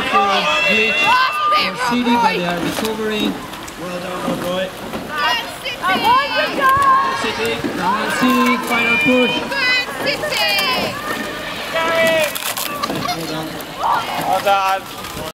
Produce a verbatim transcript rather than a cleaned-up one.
glitch or City, but they are recovering. Well done, Roy. Come on, City. Come on, City, final push. City! Well done. Well done.